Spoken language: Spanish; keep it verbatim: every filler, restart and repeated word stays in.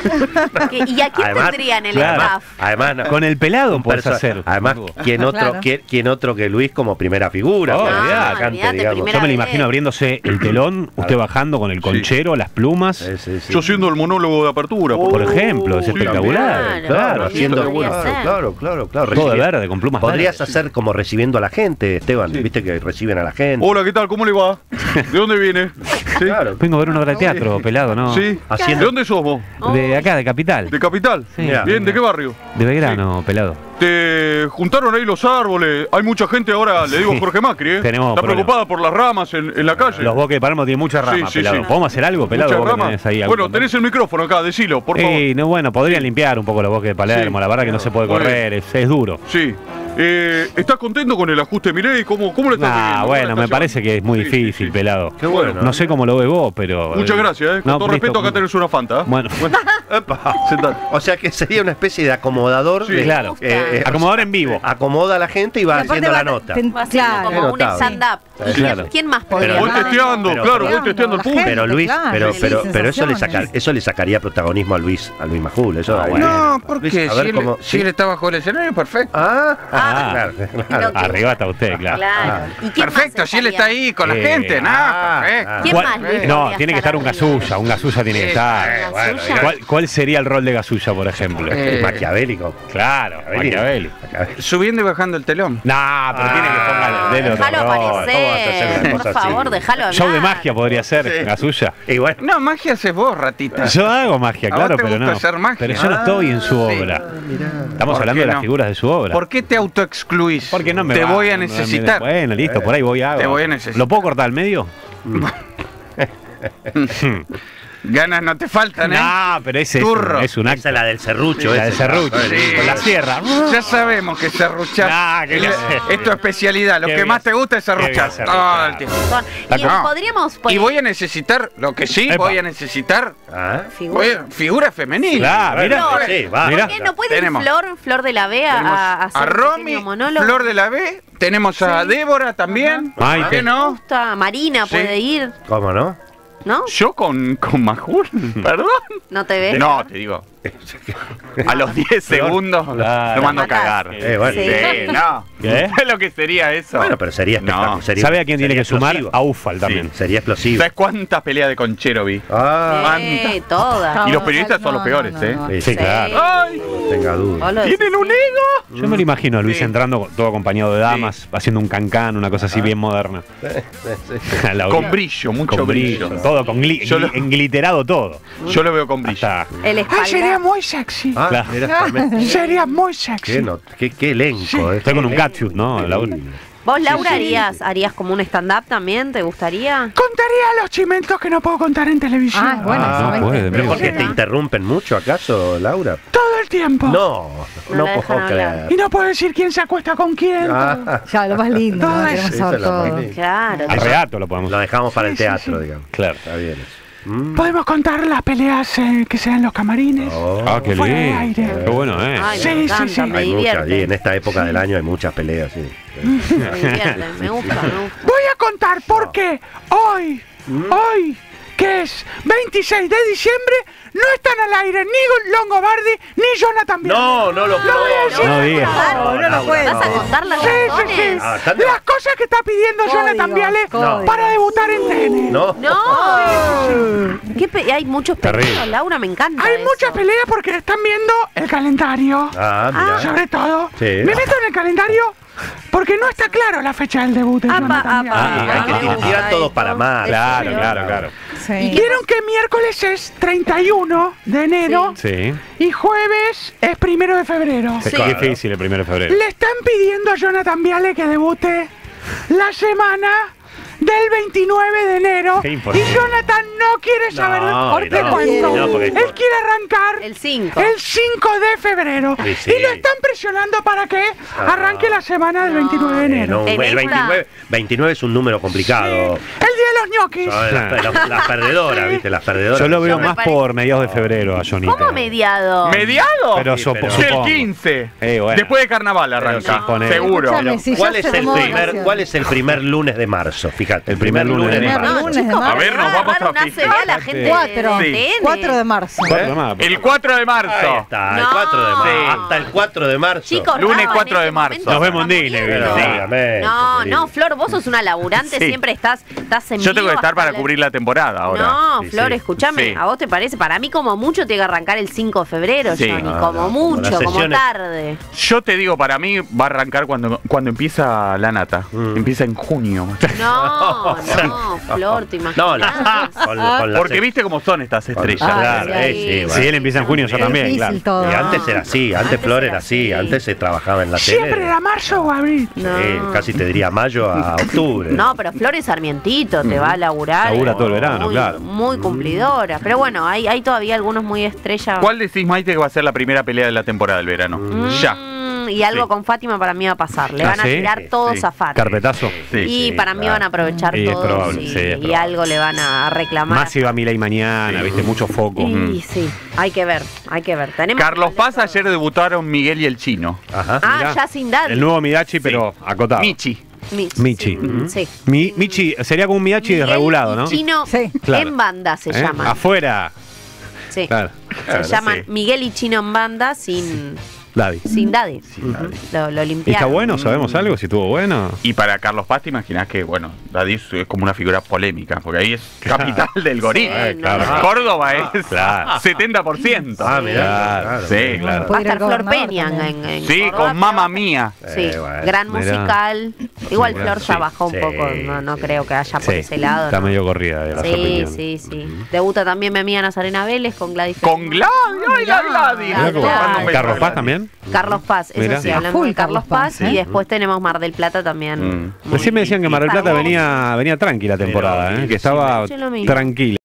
¿Y a quién además, tendrían el claro, staff? Además, no, con el pelado puedes hacer. Además, ¿quién otro, Claro. ¿quién, quién otro que Luis como primera figura? Oh, Como olvidate, atacante, olvidate, digamos. primera Yo me lo vez. imagino abriéndose el telón, usted bajando con el conchero, las plumas. Sí, sí, sí. Yo siendo el monólogo de apertura. Oh, Por ejemplo, es sí, espectacular. Claro, Claro, también haciendo podría claro, ser. claro, claro, claro. Todo de Recibi- verde, con plumas Podrías verdes. hacer como recibiendo a la gente, Esteban. Sí. Viste que reciben a la gente. Hola, ¿qué tal? ¿Cómo le va? ¿De dónde viene? ¿Sí? Claro. Vengo a ver una obra de teatro, pelado, ¿no? ¿Sí? Haciendo- ¿De dónde sos vos? De acá, de Capital. ¿De Capital? Sí. Bien, ¿de qué barrio? De Belgrano, pelado. Te juntaron ahí los árboles. Hay mucha gente ahora, le digo a Jorge Macri, ¿eh? Tenemos Está problemas. preocupada por las ramas en, en la calle. Los bosques de Palermo tienen muchas ramas, Sí, sí, pelado. sí. ¿Podemos hacer algo, pelado? Muchas Vos que ramas. tenés ahí Bueno, algo. tenés el micrófono acá, decilo, por favor. Eh, no, bueno, podrían limpiar un poco los bosques de Palermo. Sí. La verdad que no se puede Muy correr, es, es duro. Sí. Eh, ¿Estás contento con el ajuste de Milei? ¿Cómo, cómo le estás Nah, viviendo? ¿Cómo bueno, la me estás parece llevando? que es muy Sí, difícil, sí, sí. pelado. Qué bueno. No sé cómo lo ves vos, pero... Muchas gracias, ¿eh? Con No, todo listo. respeto, acá tenés una Fanta. ¿eh? Bueno, Epa. Sentate. O sea que sería una especie de acomodador. Sí. de- claro. eh, Acomodador en vivo. Acomoda a la gente y va Y aparte haciendo la va- nota. ten- Va a ser Claro. como un Notable. stand-up. Sí, ¿Quién, claro. quién más podría? Voy Pero- testeando, pero- claro, voy pero- testeando el la público. Pero gente, Luis, claro, pero, sí, pero, pero eso le sensaciones. saca, eso le sacaría protagonismo a Luis, a Luis Majul. Eso, Ah, ahí. bueno. No, porque Luis, a si, ver él, cómo- si sí. él está bajo el escenario, perfecto. Ah, Ah. claro, claro. Lo que- Arriba está usted, claro. Claro. ¿Y quién más Perfecto, si él está estaría? ahí con la Eh, gente, ah, nada, perfecto. ah. ¿Quién ¿Cuál- más, Luis, No, podría tiene que estar estar un arriba? Gasulla, un Gasulla tiene que Sí, estar. eh, bueno, Gasulla. ¿Cuál, cuál sería el rol de Gasulla, por ejemplo? Eh, Maquiavélico. Claro, Machiavelli. Maquiavélico. Subiendo y bajando el telón. Nah, pero tiene que ponerle el dedo Déjalo otro rol. ¿Cómo vas a hacer aparecer. una Por cosa así? favor, déjalo hablar. Show de magia podría ser, Sí. Gasulla. Y bueno, No, magia haces vos, ratita. Yo hago magia, ¿A vos claro, te pero gusta no. hacer magia? Pero yo no estoy en su Sí. obra. Estamos ¿Por hablando qué de las no? figuras de su obra. ¿Por qué te autoexcluís? Porque no me Te va, voy a no me- necesitar. Bueno, listo, por ahí voy a hago. Te voy a necesitar. ¿Lo puedo cortar al medio? Ganas no te faltan, ¿eh? No, pero ese es Turro. un, es un esa acto. es la del serrucho. La de ese. serrucho, Sí. con la sierra. Ya sabemos que serruchás. Nah, ¿qué es, voy a hacer? es tu especialidad. Lo ¿Qué que voy a más te hacer? gusta es ¿Qué voy a serruchar. hacer? Todo el tiempo. Son- Y No. podríamos Y poner voy a necesitar, lo que sí, Epa. voy a necesitar Ah, figuras. voy a- figura femenina. Claro, mira. Flor. sí, va. Mirá. ¿Por qué no puede ir Tenemos. Flor, Flor de la B a, Tenemos a hacer a un Romy, pequeño monólogo? Flor de la B, tenemos a Débora también. Ajá. ¿Por qué Maite. Me no? gusta. Marina Sí. puede ir, ¿Cómo no? ¿no? Yo con, con Majul, perdón. ¿No te ves? No, te digo. A los diez segundos Claro. lo mando a Lo matás. cagar. Eh, bueno. Sí. Sí, no. ¿Qué? ¿Sabes lo que sería eso? Bueno, pero sería No. espectacular. sería- ¿Sabe a quién tiene sería que sumar? explosivo. A Ufal también. Sería explosivo. ¿Sabes cuántas peleas de conchero vi? Ah, Eh, todas. Y los periodistas son los No, peores, no, no, ¿eh? no. sí, Sí, claro. ¡Ay! no tenga duda. Vos lo decís, ¿Tienen un sí. ego? Yo me lo imagino a Luis Sí. entrando todo acompañado de damas, haciendo un cancán, una cosa así bien moderna. A la Con orilla. brillo, mucho Con brillo. brillo, todo con gli- Yo lo- gli- engliterado todo. Yo lo veo con brillo. Hasta El Ay, sería espalda. muy sexy. Ah, Claro. mira, tremendo. Sería muy sexy. qué, no- qué, qué elenco. eh. estoy con un catsuit, ¿no? Laura? ¿Vos, Laura, harías, harías como un stand-up también? ¿Te gustaría? Contaría los chimentos que no puedo contar en televisión. Ah, bueno, Ah, excelente. no puede, ¿Pero mira. por qué te interrumpen mucho, acaso, Laura? Todo el tiempo. No, No no la puedo dejan hablar. creer. Y no puedo decir quién se acuesta con quién. Ah, Ya, lo más lindo, Todo ¿no? eso. Queremos Esa saber es la todo. más linda. Claro. Al reato lo podemos lo dejamos para el Sí, sí, teatro, sí. digamos. Claro. Está bien eso. Mm. Podemos contar las peleas eh, que se dan en los camarines. Oh, Ah, qué Fuera de lindo. aire. Qué bueno, ¿eh? Ay, Sí, me sí, encanta, sí. me hay muchas, divierte. y en esta época del año hay muchas peleas, sí. Me divierte, me gusta, me gusta. Voy a contar porque hoy, hoy, que es veintiséis de diciembre, no están al aire ni Longobardi ni Jonathan Viale. No, no lo Lo voy a decir. No digas. No, no lo puede. ¿Vas a contar las Sí, sí, razones? sí. Ah, están de- Las cosas que está pidiendo Códigos, Jonathan Viale códigos. para debutar en T N. No. No. ¿Qué pe- hay muchos Terrible. peleas, Laura, me encanta. Hay eso. muchas peleas porque están viendo el calendario. Ah, mira. Sobre todo. Sí. Me meto en el calendario porque no está claro la fecha del debut de Apa, Jonathan apa. Viale. Sí, hay que Ah, tirar, tirar todo para más. Claro, claro, claro. Sí. Vieron que miércoles es treinta y uno de enero Sí. y jueves es primero de febrero. Es Sí. difícil el primero de febrero. Le están pidiendo a Jonathan Viale que debute la semana del veintinueve de enero Qué y imposible. Jonathan no quiere saber No, por qué no, cuento. no, porque- Él quiere arrancar El cinco. el cinco de febrero Sí, sí. y lo están presionando para que arranque la semana del No. veintinueve de Eh, enero. no, En el esta- veintinueve, veintinueve es un número complicado. El día los ñoquis. Son las, las- las perdedoras, ¿viste? Las perdedoras. Yo lo veo me más parece- por mediados de febrero a Jonita. ¿Cómo mediado? ¿Mediado? Pero Sí, supo- pero- Sí, el supongo. quince. Eh, bueno. Después de carnaval Pero arranca. sí, ponele. Seguro. Escúchame, si ¿Cuál ya es, se el tomó primer, vacaciones. ¿Cuál es el primer lunes de marzo? Fíjate, el primer, lunes de lunes de marzo. marzo. lunes de marzo. A ver, nos Ah, vamos agarra a una fijar. serie a la gente Cuatro. de Sí. T N. cuatro de marzo. Cuatro de marzo. El cuatro de Ahí marzo. está, el No. cuatro de marzo. Sí. Hasta el cuatro de marzo. Chicos, Lunes Raba, en cuatro de este marzo. momento Nos se vemos en está Disney, muriendo. Pero, obviamente, No, sí. no, Flor, vos sos una laburante, Sí. siempre estás, estás en Yo tengo que vivo estar hasta para la- cubrir la temporada ahora. No, Sí, Flor, sí. escúchame, Sí. ¿a vos te parece? Para mí como mucho tiene que arrancar el cinco de febrero, Sí. Johnny, Ah, como no, como mucho, las como sesiones- tarde. Yo te digo, para mí va a arrancar cuando, cuando empieza la nata. Mm. Empieza en junio. No, no, Flor, te imaginas. No, la, con, con la Porque se- viste cómo son estas estrellas. Ah, Claro, sí, eh, sí, sí, sí. bueno. Si él empieza en junio, yo Es también, difícil claro. todo. Y antes era así, antes, Antes Flor era era así, así. antes se trabajaba en la Siempre Era tele. marzo o abril. No. Sí, casi te diría mayo a octubre. No, pero Flor es Sarmientito, te va a laburar. Labura eh, todo el verano, muy, claro. Muy cumplidora. Pero bueno, hay, hay todavía algunos muy estrellas. ¿Cuál decís, Maite, que va a ser la primera pelea de la temporada del verano? Mm, Ya. Y algo Sí. con Fátima para mí va a pasar. Le ¿Ah, van a sí? tirar todos Sí. a Fátima. Carpetazo. Sí, y sí, para mí claro. van a aprovechar Y es todos probable, y, sí, es y probable. algo le van a reclamar. Más si va Milei mañana, Sí. viste, mucho foco. Y sí, hay que ver, hay que ver. Tenemos Carlos que Paz, darle ayer todo. debutaron Miguel y el Chino. Ajá. Ah, Mirá, ya sin Daddy. El nuevo Midachi, pero acotado. Michi. Michi. Michi. Sí. Sí. Mi, Michi sería como un Midachi Miguel desregulado, y ¿no? Chino Sí. Claro. en banda se ¿Eh? llaman. Afuera. Sí. Claro. Se Claro, llaman sí. Miguel y Chino en banda sin, Daddy. sin Daddy. Daddy. Lo, lo ¿Y limpiaron. está bueno? ¿Sabemos algo? Si estuvo bueno. Y para Carlos Paz, te imaginás que, bueno, Daddy es como una figura polémica, porque ahí es capital del gorila. Sí, no, claro. no. Córdoba es Claro. setenta por ciento. Ah, mirá. Claro. Claro, Sí, mirá. claro. Va a Puede ir estar al Flor gobernador Peña en, también. en Sí, Córdoba, con pero Mamma va- Mía. Sí, Eh, bueno. gran Mirá. musical. Igual Mirá, Flor ya sí. bajó un Sí, poco, no, no sí. creo que haya por Sí, ese lado. está ¿no? medio corrida de las Sí, opiniones. sí, sí. Debuta también mi amiga Nazarena Vélez con Gladys. Con Fernández. Gladys. ¡Ay, la Gladys! Mirá cómo- Le mando un beso ¿Carlos a Paz Gladys. también? Carlos Paz, eso Mirá. sí, A hablamos full de Carlos Carlos Paz. Paz, Y ¿eh? después tenemos Mar del Plata también. Mm. muy- Recién me decían que Mar del Plata Para vos. venía, venía tranquila temporada, Pero, ¿eh? que estaba escuché lo mismo. tranquila.